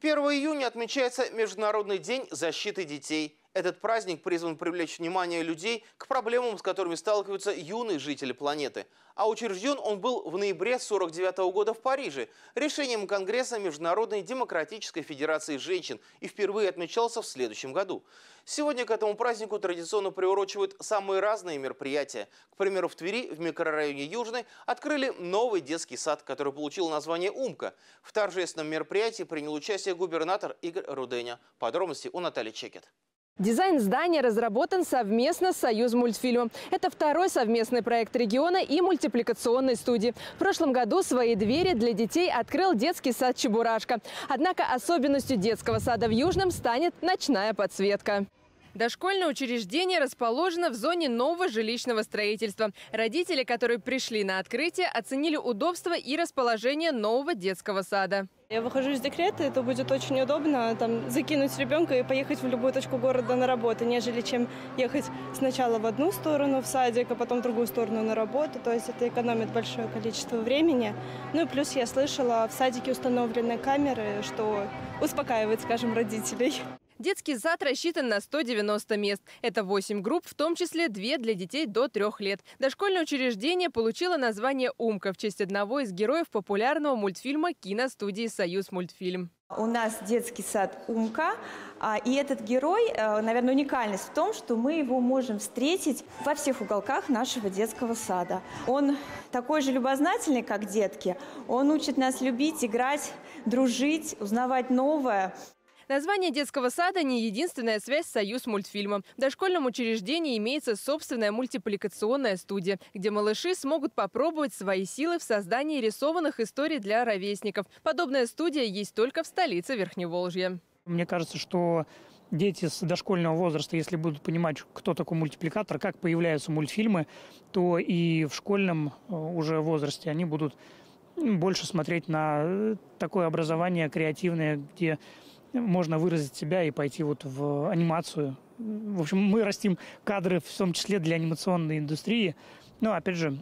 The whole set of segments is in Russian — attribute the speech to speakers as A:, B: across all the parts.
A: 1 июня отмечается Международный день защиты детей. Этот праздник призван привлечь внимание людей к проблемам, с которыми сталкиваются юные жители планеты. А учрежден он был в ноябре 1949 года в Париже решением Конгресса Международной демократической федерации женщин и впервые отмечался в следующем году. Сегодня к этому празднику традиционно приурочивают самые разные мероприятия. К примеру, в Твери, в микрорайоне Южный, открыли новый детский сад, который получил название «Умка». В торжественном мероприятии принял участие губернатор Игорь Руденя. Подробности у Натальи Чекет.
B: Дизайн здания разработан совместно с Союзмультфильмом. Это второй совместный проект региона и мультипликационной студии. В прошлом году свои двери для детей открыл детский сад «Чебурашка». Однако особенностью детского сада в Южном станет ночная подсветка. Дошкольное учреждение расположено в зоне нового жилищного строительства. Родители, которые пришли на открытие, оценили удобство и расположение нового детского сада.
C: Я выхожу из декрета, это будет очень удобно закинуть ребенка и поехать в любую точку города на работу, нежели чем ехать сначала в одну сторону в садик, а потом в другую сторону на работу. То есть это экономит большое количество времени. Ну и плюс я слышала, в садике установлены камеры, что успокаивает, скажем, родителей.
B: Детский сад рассчитан на 190 мест. Это 8 групп, в том числе 2 для детей до 3 лет. Дошкольное учреждение получило название «Умка» в честь одного из героев популярного мультфильма киностудии «Союзмультфильм».
D: У нас детский сад «Умка», и этот герой, наверное, уникальность в том, что мы его можем встретить во всех уголках нашего детского сада. Он такой же любознательный, как детки. Он учит нас любить, играть, дружить, узнавать новое.
B: Название детского сада не единственная связь с Союзмультфильмом. В дошкольном учреждении имеется собственная мультипликационная студия, где малыши смогут попробовать свои силы в создании рисованных историй для ровесников. Подобная студия есть только в столице Верхневолжья.
E: Мне кажется, что дети с дошкольного возраста, если будут понимать, кто такой мультипликатор, как появляются мультфильмы, то и в школьном уже возрасте они будут больше смотреть на такое образование креативное, где можно выразить себя и пойти в анимацию. В общем, мы растим кадры, в том числе для анимационной индустрии. Но, опять же,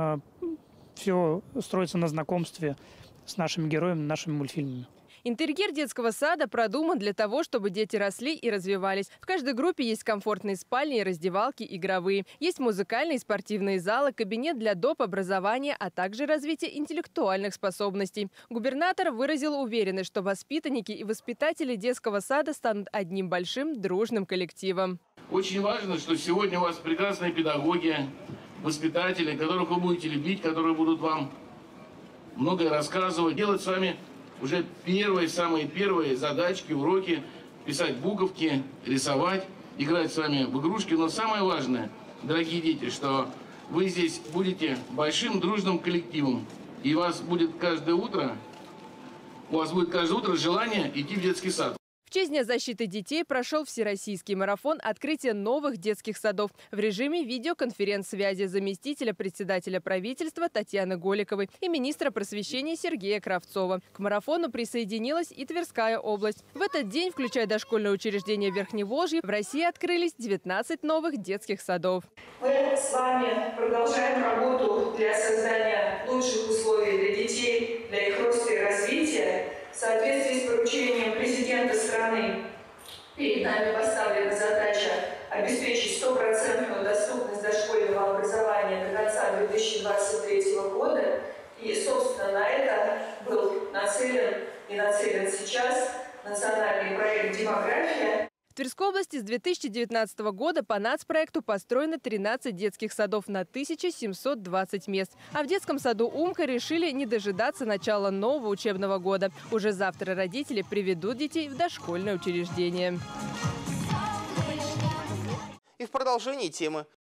E: все строится на знакомстве с нашими героями, нашими мультфильмами.
B: Интерьер детского сада продуман для того, чтобы дети росли и развивались. В каждой группе есть комфортные спальни и раздевалки игровые. Есть музыкальные и спортивные залы, кабинет для доп. Образования, а также развитие интеллектуальных способностей. Губернатор выразил уверенность, что воспитанники и воспитатели детского сада станут одним большим дружным коллективом.
F: Очень важно, что сегодня у вас прекрасные педагоги, воспитатели, которых вы будете любить, которые будут вам многое рассказывать, делать с вами уже самые первые задачки, уроки, писать буковки, рисовать, играть с вами в игрушки. Но самое важное, дорогие дети, что вы здесь будете большим дружным коллективом. И у вас будет каждое утро желание идти в детский сад.
B: В честь Дня защиты детей прошел всероссийский марафон открытия новых детских садов в режиме видеоконференц-связи заместителя председателя правительства Татьяны Голиковой и министра просвещения Сергея Кравцова. К марафону присоединилась и Тверская область. В этот день, включая дошкольное учреждение Верхневолжья, в России открылись 19 новых детских садов.
G: Мы с вами продолжаем работу для создания лучших условий для детей, для их роста и развития. В соответствии с поручением президента страны перед нами поставлена задача обеспечить стопроцентную доступность дошкольного образования до конца 2023 года. И, собственно, на это был нацелен сейчас национальный проект «Демография».
B: В Тверской области с 2019 года по нацпроекту построено 13 детских садов на 1720 мест. А в детском саду «Умка» решили не дожидаться начала нового учебного года. Уже завтра родители приведут детей в дошкольное учреждение.
A: И в продолжении темы.